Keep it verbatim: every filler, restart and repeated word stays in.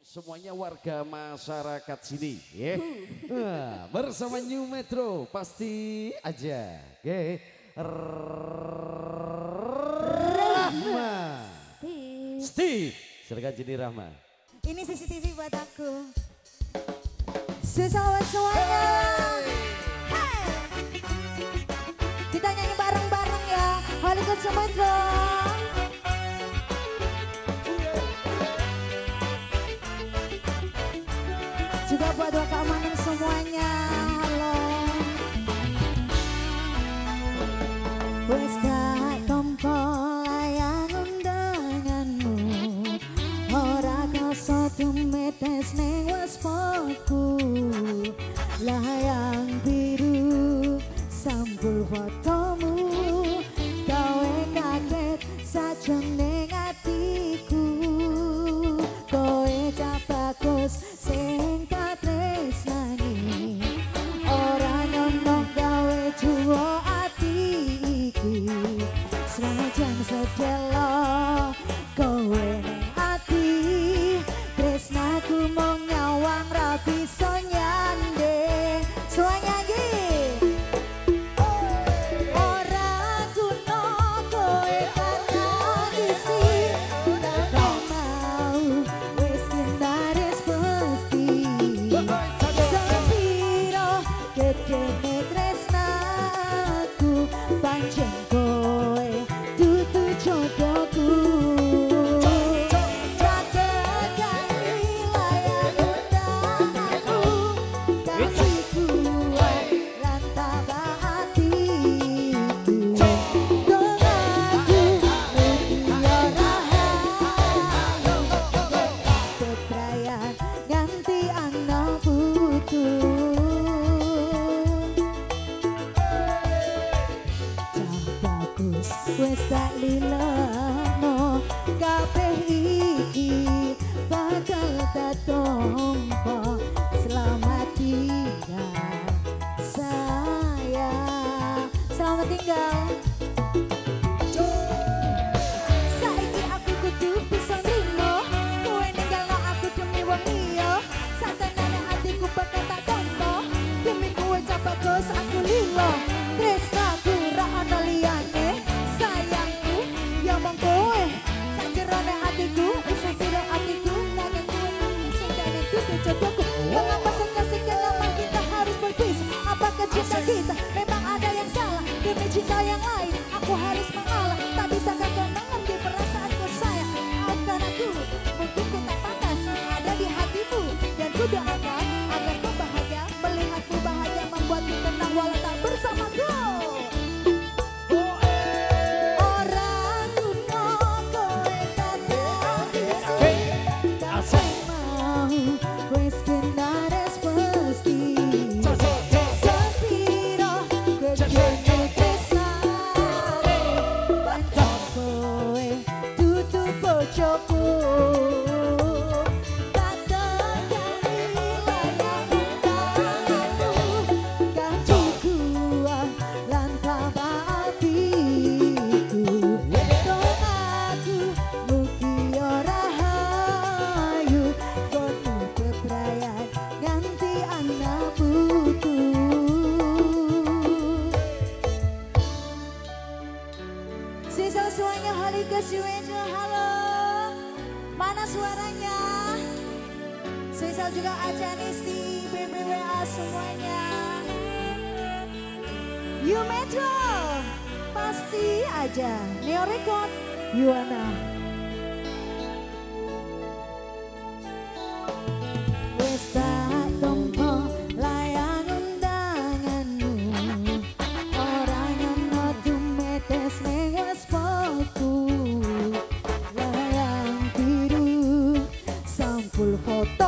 semuanya warga masyarakat sini ya. Nah, bersama New Metro pasti aja. Oke. Rahma. Steve. Steve. Silakan Jenny Rahma. Ini C C T V buat aku. Selamat semuanya. Hey. Kita nyanyi bareng-bareng ya. Hollywood Metro. Juga buat dua keamanan semuanya. Halo. Wes tak tompo layang undanganmu. Ora kasa tumetes ning waspaku. Layang biru sampul fotomu. Gawe kaget sajroning atiku. Kowe cah bagus sing katresnani. Ora nyondong gawe juwo ati iki. Senajan sedelo kowe ning ati. Tresnaku mung nyawang ra bisa nyanding. Semuanya nggih. Ora guna kowe kata isi. Tak mau wis kendaris pasti. Sepiro gedene tresnaku pancen kowe dudu jodohku. Wes tak lilano kabeh iki bakal tatompo. Selamat tinggal sayang. Selamat tinggal. Saiki aku kudu bisa nrimo. Kowe ninggalno aku demi wong liya. Satenane atiku bakal tak tompo. Demi kowe cah bagus aku lilo. Tresnaku ra ana liyane. Sayangku, ya mong kowe sajerone atiku, isih sira atiku, nanging kowe sing dene dudu jodohku. Mengapa sekian lama kita harus berpisah? Apakah cinta kita memang ada yang salah? Demi cinta yang lain, aku harus mengalah. Tak bisakah kau mengerti perasaanku sayang? Maafkan aku, mungkin ku tak pantas ada di hatimu. Dan ku doakan agar kau bahagia, melihatku bahagia membuatku tenang walau tak bersamaku. Sisa semuanya Hollywood Metro, halo. Mana suaranya? Sisa juga Acanisti, B B W A semuanya. You Metro, pasti aja. Neo Record, Yuana. Wes tak tompo layang undanganmu. Ora nyono tumetes ning waspaku. Layang biru sampul foto.